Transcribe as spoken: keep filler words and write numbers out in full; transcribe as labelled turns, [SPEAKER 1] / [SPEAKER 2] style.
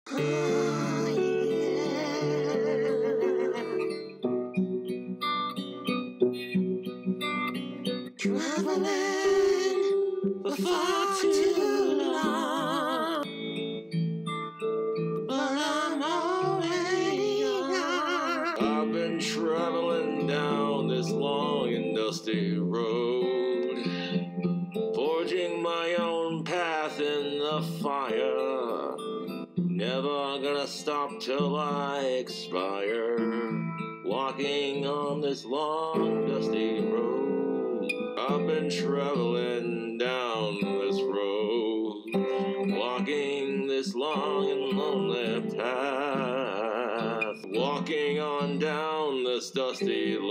[SPEAKER 1] Oh, yeah. Traveling for far too long, but I'm already gone. I've been traveling down this long and dusty road, forging my own path in the fire. Never gonna stop till I expire, walking on this long dusty road. I've been traveling down this road, walking this long and lonely path, walking on down this dusty